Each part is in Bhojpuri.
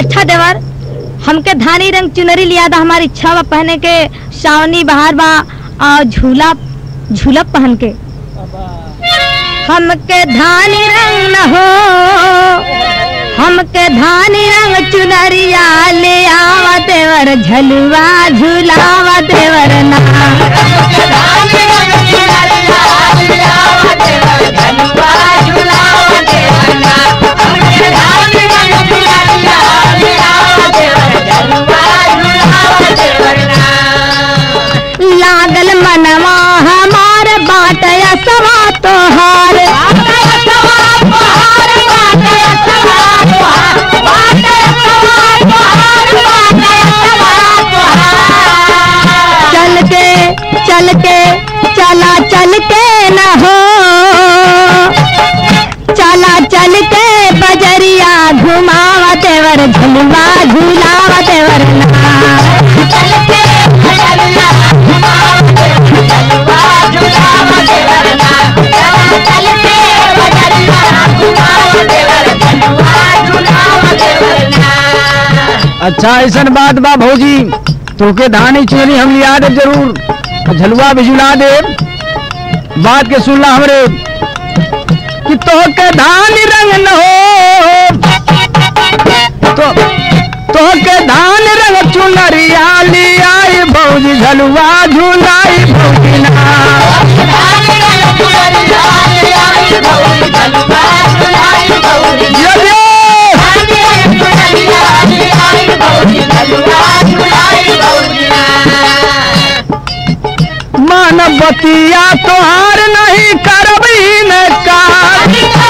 अच्छा देवर, हमके धानी रंग चुनरी लिया था, हमारी इच्छा बा पहने के, सावनी बहार बा और झूला झूला पहन के। हमके धानी रंग न हो, हमके धानी रंग चुनरिया ले आवा देवर, झलुआ झूलावा देवर ना। लागल मनवा हमार बाटया सवा तोहार, चल के न हो, चल के बजरिया घुमावा देवर, झुलवा झूलावा देवर ना। चल के बजरिया घुमावा देवर, झुलवा झूलावा देवर ना। चल के बजरिया घुमावा देवर, झुलवा झूलावा देवर ना। अच्छा ऐसा बात बा भौजी, तोके धानी चुनरी हम लिया दे जरूर, झलुआ भी झुला दे। बात के सुनला हमरे कि तोके धानी रंग न हो, तोके धानी रंग चुनरिया लियाई भौजी, झलुआ झुलाई भौजी ना। मानवतिया तोहार नहीं करबी न कार,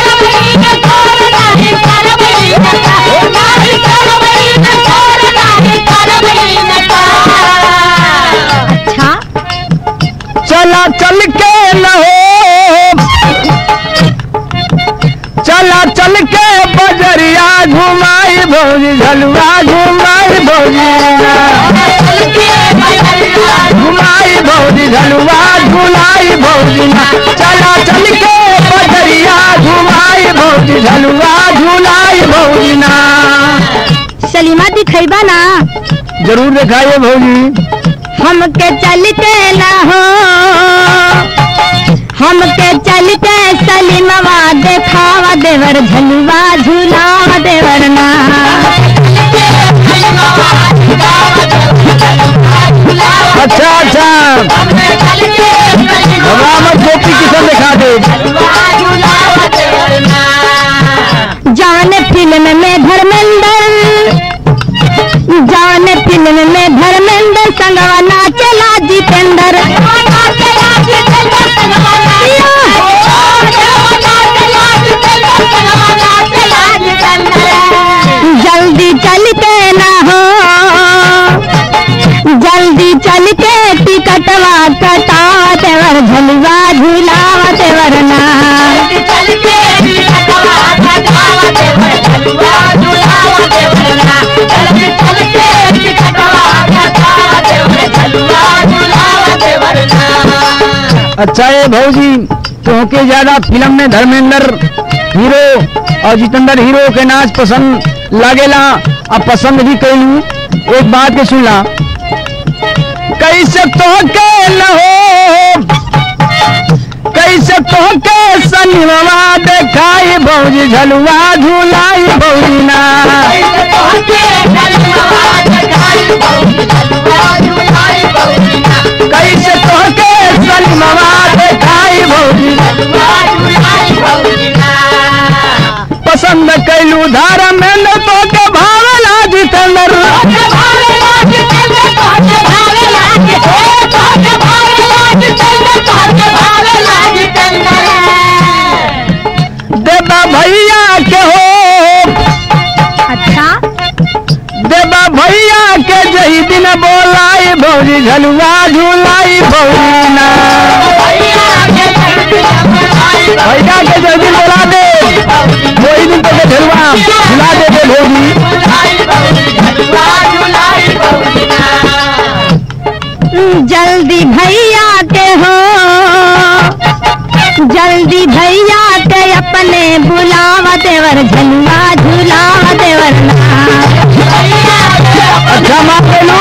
अच्छा चला चल के न हो, चला चल के बजरिया घुमाई भौजी, झलुआ घुमाई भौजी ना। घुमाई भौजी झलुआ झुलाई भौजी ना। चला चल के बजरिया घुमाई भौजी, झलुआ झुलाई भौजी ना। सलीमा दिखैबा ना? जरूर दिखाइए भौजी। हमके चल के ना हो, हमके चल के सलीमवा देखावा देवर, झलुआ झूलावा देवर ना। अच्छा अच्छा मत गोपी किशन दिखा दे। जाने फिल्म में धर्मेंद्र, जाने फिल्म में धर्मेंद्र संगवा नाचेला जितेंद्र। जल्दी चल के ना हो, जल्दी चल के टिकटवा कटावा देवर, झलुआ झूलावा देवर ना। अच्छा ये भौजी, तोहके ज्यादा फिल्म में धर्मेंद्र हीरो और जितेंद्र हीरो के नाच पसंद लागेला, अब पसंद भी कैलू। एक बात के सुनला, कैसे तोहके न हो, कैसे तोहके सनिमवा देखाई भौजी, झलुआ झुलाई भौजी ना। कैसे तोहके सनिमवा देखाई भौजी, पसंद कैलू धर्मेंद्र तोहके भावेला जितेंद्र। देवा भैया के हो, अच्छा देवा भैया के जही दिन बोलाई भौजी, झलुआ झुलाई भौजी ना। भैया के जही दिन बोला दे, वही दिन तो झलुआ झुला दे भौजी। जल्दी भैया के हो, जल्दी भैया के अपने बुलावा देवर, झलुआ झूलावा देवर ना।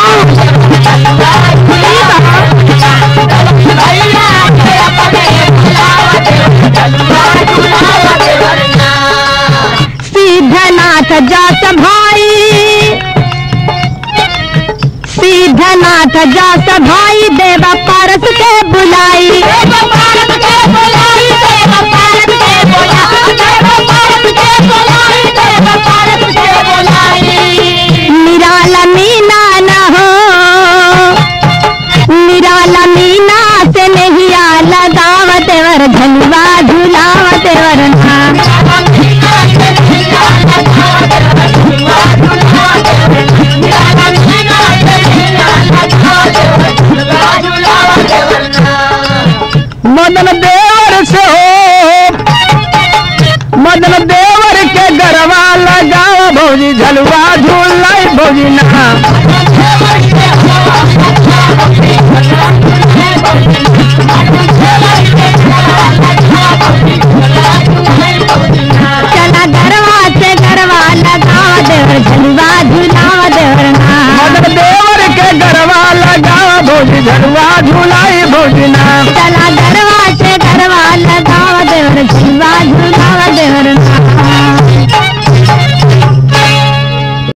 सिद्धनाथ जस भाई, सिद्धनाथ जस भाई देव पारस के बुलाई, निराला मीना न हो, निराला मीना से नहीं लगावत वर झलवा झुलावत वर ना। मदन देवर से हो, मदन देवर के गरबा लगाओ भौजी झलवा झूलाई भौजी ना। चला गरबा से गरबा लगाओ देवर झलवा झुलाओ देवर ना। मदन देवर के गरबा लगाओ भौजी झलवा झूलाई भौजी ना। चला गरबा से गरबा लगाओ देवर झलवा झुलाओ देवर ना।